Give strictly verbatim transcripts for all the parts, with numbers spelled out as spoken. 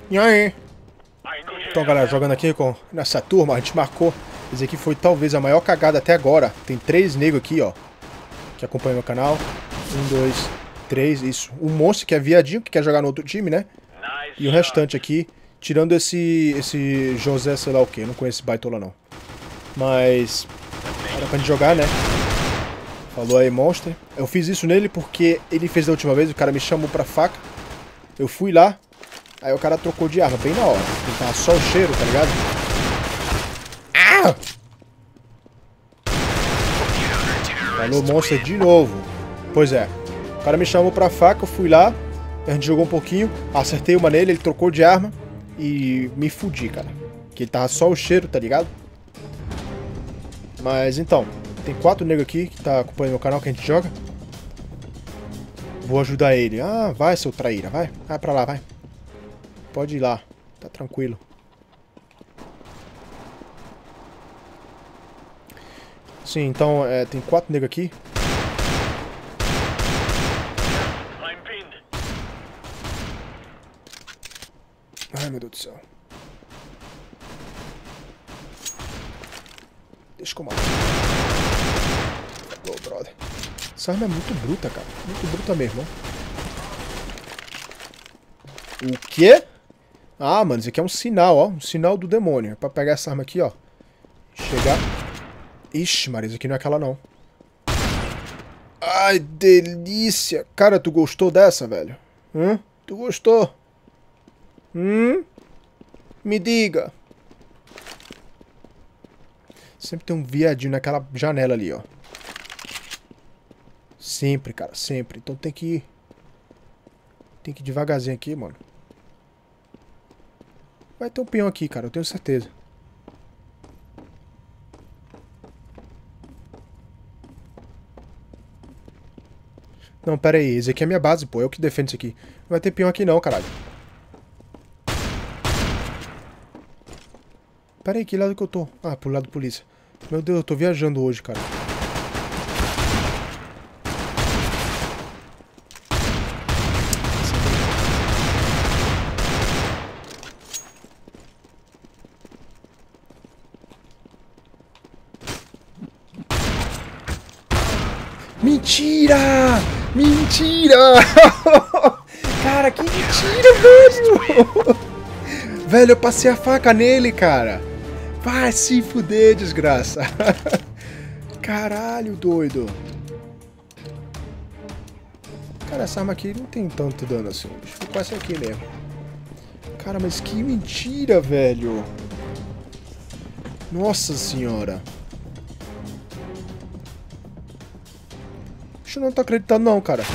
E aí? Então, galera, jogando aqui com nessa turma, a gente marcou. Esse aqui foi talvez a maior cagada até agora. Tem três negros aqui, ó, que acompanham meu canal. Um, dois, três, isso. Um monstro que é viadinho, que quer jogar no outro time, né? E o restante aqui, tirando esse esse José, sei lá o que. Eu não conheço esse baitola, não. Mas era pra gente jogar, né? Falou aí, monstro. Eu fiz isso nele porque ele fez da última vez, o cara me chamou pra faca. Eu fui lá, aí o cara trocou de arma, bem na hora. Ele tava só o cheiro, tá ligado? Ah! Falou, monstro, de novo. Pois é. O cara me chamou pra faca, eu fui lá. A gente jogou um pouquinho, acertei uma nele, ele trocou de arma. E me fudi, cara. Que ele tava só o cheiro, tá ligado? Mas então, tem quatro negros aqui que tá acompanhando meu canal que a gente joga. Vou ajudar ele. Ah, vai, seu traíra, vai. Vai pra lá, vai. Pode ir lá, tá tranquilo. Sim, então, é, tem quatro negros aqui. Ai, meu Deus do céu. Deixa que eu mato. Ô, brother. Essa arma é muito bruta, cara. Muito bruta mesmo, ó. O quê? Ah, mano, isso aqui é um sinal, ó. Um sinal do demônio. É pra pegar essa arma aqui, ó. Chegar. Ixi, Maria, isso aqui não é aquela, não. Ai, delícia. Cara, tu gostou dessa, velho? Hum? Tu gostou? Hum? Me diga. Sempre tem um viadinho naquela janela ali, ó. Sempre, cara, sempre. Então tem que ir. Tem que ir devagarzinho aqui, mano. Vai ter um peão aqui, cara, eu tenho certeza. Não, pera aí. Esse aqui é minha base, pô. Eu que defendo isso aqui. Não vai ter peão aqui não, caralho. Pera aí, que lado que eu tô? Ah, pro lado da polícia. Meu Deus, eu tô viajando hoje, cara. Mentira! Mentira! Cara, que mentira, velho! Velho, eu passei a faca nele, cara. Vai se fuder, desgraça. Caralho, doido. Cara, essa arma aqui não tem tanto dano assim. Deixa eu ficar com essa aqui mesmo. Cara, mas que mentira, velho. Nossa senhora. Eu não tô acreditando não, cara.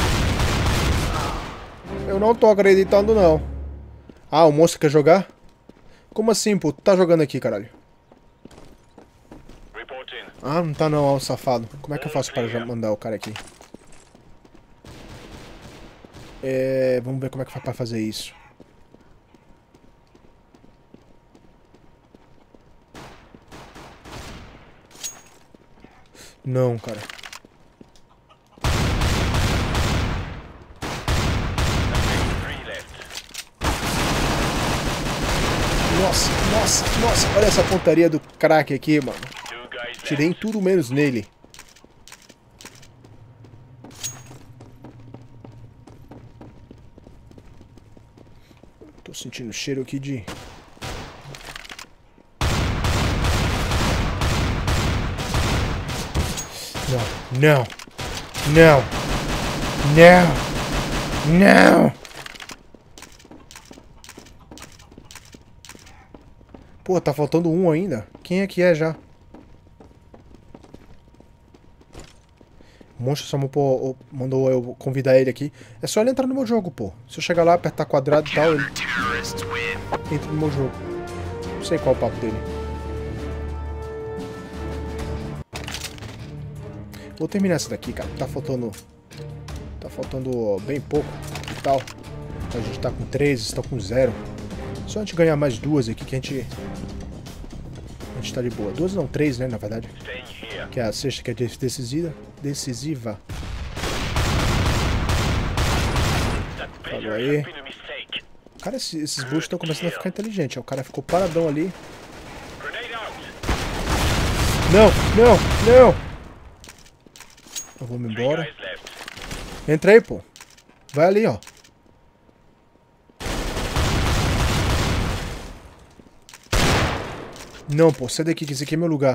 Eu não tô acreditando não. Ah, o monstro quer jogar? Como assim, pô? Tu tá jogando aqui, caralho? Ah, não tá não, ó, safado. Como é que eu faço para já mandar o cara aqui? É... Vamos ver como é que faz pra fazer isso. Não, cara. Nossa, nossa, nossa. Olha essa pontaria do crack aqui, mano. Tirei em tudo menos nele. Tô sentindo cheiro aqui de... Não, não, não, não, não. Pô, tá faltando um ainda. Quem é que é já? O monstro só mandou eu convidar ele aqui. É só ele entrar no meu jogo, pô. Se eu chegar lá, apertar quadrado e tal, ele entra no meu jogo. Não sei qual é o papo dele. Vou terminar essa daqui, cara. Tá faltando... Tá faltando bem pouco e tal. A gente tá com três, está com zero. Só a gente ganhar mais duas aqui que a gente... A gente tá de boa. Duas não, três, né, na verdade. Que é a sexta que é decisiva. Decisiva. Falou aí. Cara, esses, esses boosts estão começando a ficar inteligentes. O cara ficou paradão ali. Não, não, não! Eu vou me embora. Entra aí, pô. Vai ali, ó. Não, pô. Sai daqui, que esse aqui é meu lugar.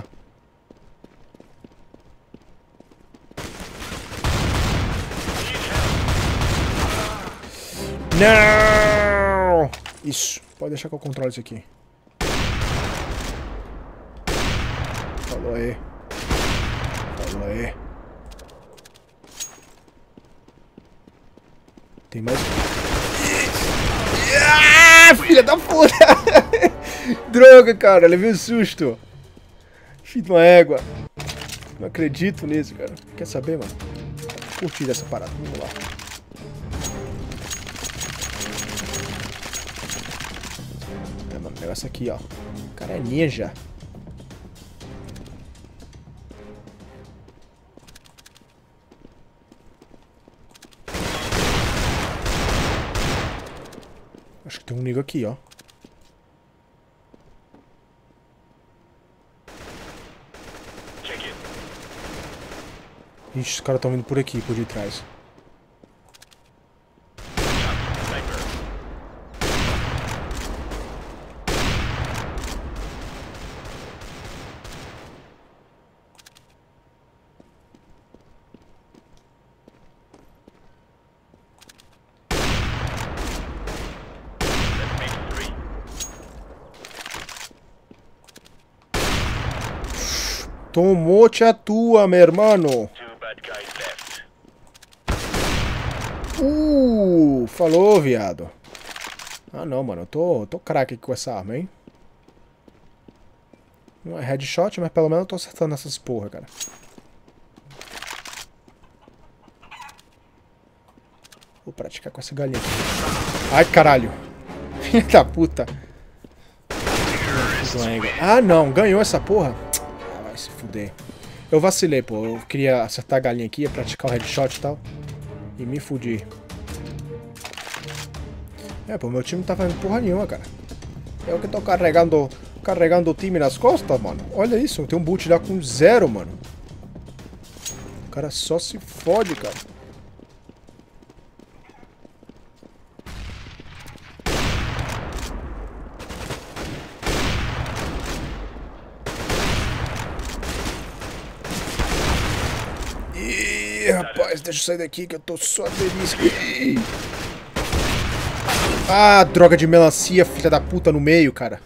Não! Isso. Pode deixar que eu controle isso aqui. Falou aí. Falou aí. Tem mais... Ah, filha da puta! Droga, cara. Levei um susto. Filho de uma égua. Não acredito nisso, cara. Quer saber, mano? Curti dessa parada. Vamos lá. É, mano, o negócio aqui, ó. O cara é ninja. Acho que tem um nego aqui, ó. Ixi, os caras estão vindo por aqui, por detrás. Tomou-te a tua, meu irmão. Uh, falou, viado. Ah, não, mano. Eu tô, tô craque com essa arma, hein? Não é headshot, mas pelo menos eu tô acertando essas porra, cara. Vou praticar com essa galinha aqui. Ai, caralho. Filha da puta. Ah, não. Ganhou essa porra. Ah, vai se fuder. Eu vacilei, pô. Eu queria acertar a galinha aqui, ia praticar o headshot e tal. E me fudi. É, pô, meu time não tá fazendo porra nenhuma, cara. Eu que tô carregando, carregando o time nas costas, mano. Olha isso, tem um boot lá com zero, mano. O cara só se fode, cara. Ih, rapaz, deixa eu sair daqui que eu tô só delícia. Ah, droga de melancia, filha da puta, no meio, cara.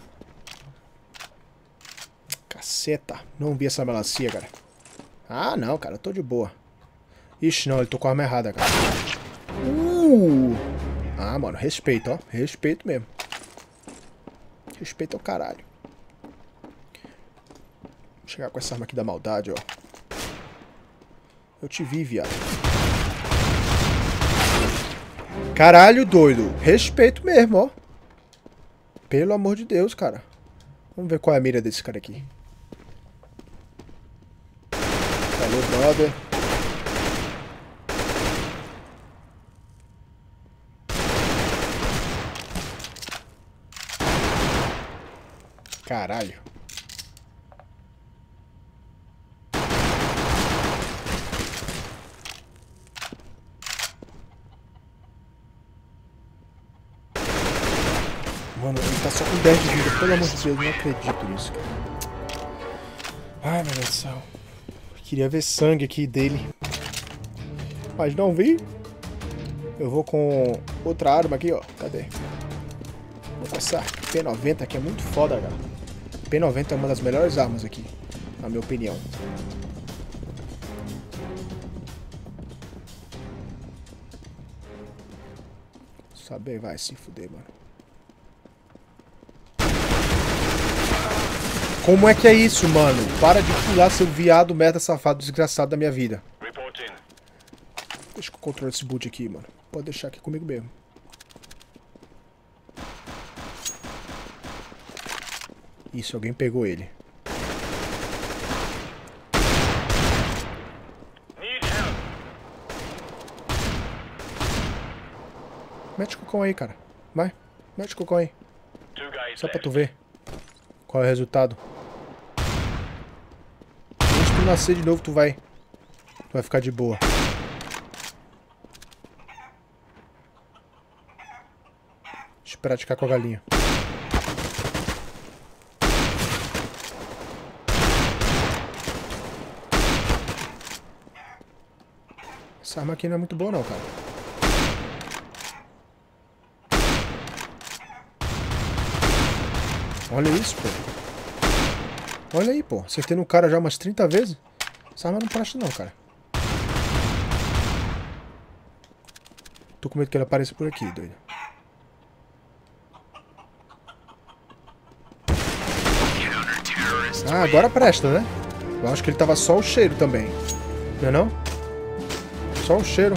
Caceta, não vi essa melancia, cara. Ah, não, cara, eu tô de boa. Ixi, não, ele tocou a arma errada, cara. Uh! Ah, mano, respeito, ó. Respeito mesmo. Respeito ao caralho. Vou chegar com essa arma aqui da maldade, ó. Eu te vi, viado. Caralho, doido. Respeito mesmo, ó. Pelo amor de Deus, cara. Vamos ver qual é a mira desse cara aqui. Falou, brother. Caralho. Mano, ele tá só com dez de vida, pelo amor de Deus, não acredito nisso, cara. Ai, meu Deus do céu. Queria ver sangue aqui dele. Mas não vi. Eu vou com outra arma aqui, ó. Cadê? Vou com essa P noventa aqui, é muito foda, cara. P noventa é uma das melhores armas aqui, na minha opinião. Saber, vai se fuder, mano. Como é que é isso, mano? Para de pular, seu viado, merda, safado, desgraçado da minha vida. Deixa que eu controle esse boot aqui, mano. Pode deixar aqui comigo mesmo. Isso, alguém pegou ele. Mete o cocão aí, cara. Vai, Mete cocô aí. Só pra tu ver qual é o resultado. Se tu nascer de novo, tu vai... Tu vai ficar de boa. Deixa eu praticar com a galinha. Essa arma aqui não é muito boa não, cara. Olha isso, pô. Olha aí, pô. Acertei no cara já umas trinta vezes. Essa arma não presta não, cara. Tô com medo que ele apareça por aqui, doido. Ah, agora presta, né? Eu acho que ele tava só o cheiro também. Não é não? Só o cheiro.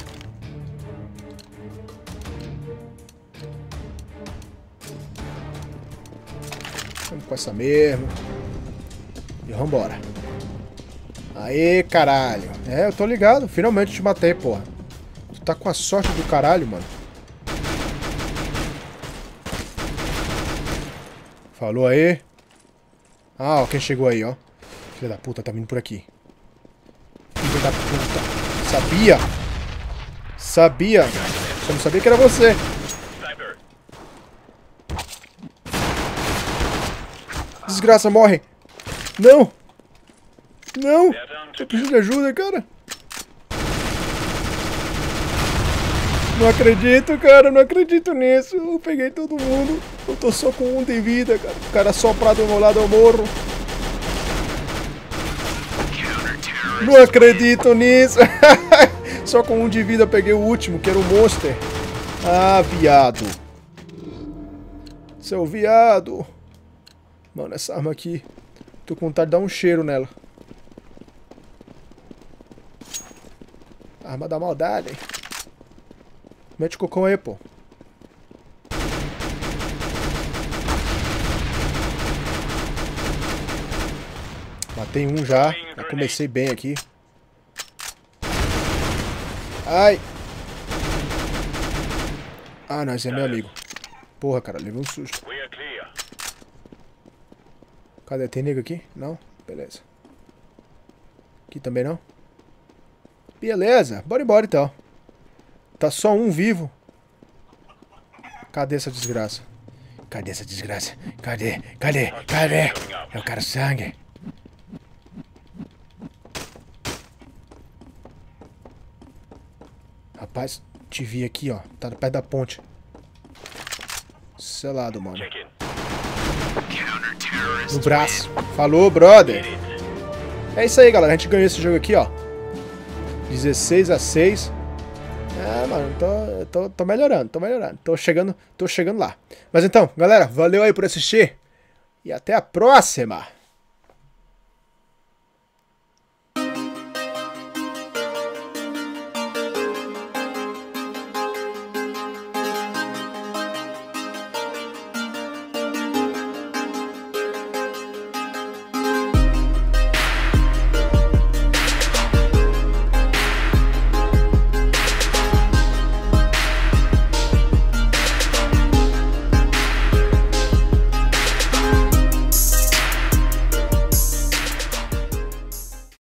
Vamos com essa mesmo. E vambora. Aê, caralho. É, eu tô ligado. Finalmente te matei, porra. Tu tá com a sorte do caralho, mano. Falou aí. Ah, ó, quem chegou aí, ó. Filha da puta, tá vindo por aqui. Filha da puta. Sabia. Sabia. Só não sabia que era você. Desgraça, morre. Não. Não. Eu preciso de ajuda, cara. Não acredito, cara. Não acredito nisso. Eu peguei todo mundo. Eu tô só com um de vida, cara. O cara soprar do meu lado, eu morro. Não acredito nisso. Só com um de vida eu peguei o último, que era o Monster. Ah, viado. Seu viado. Mano, essa arma aqui... Tô com vontade de dar um cheiro nela. Arma da maldade. Mete o cocão aí, pô. Matei um já. Já comecei bem aqui. Ai. Ah, não, esse é meu amigo. Porra, cara, levei um susto. Cadê? Tem nego aqui? Não? Beleza. Aqui também não? Beleza, bora embora então. Tá só um vivo. Cadê essa desgraça? Cadê essa desgraça? Cadê? Cadê? Cadê? Eu quero sangue. Rapaz, te vi aqui, ó. Tá perto da ponte. Selado, mano. No braço. Falou, brother. É isso aí, galera. A gente ganhou esse jogo aqui, ó. dezesseis a seis. É, mano, tô, tô, tô melhorando, tô melhorando. Tô chegando, tô chegando lá. Mas então, galera, valeu aí por assistir. E até a próxima.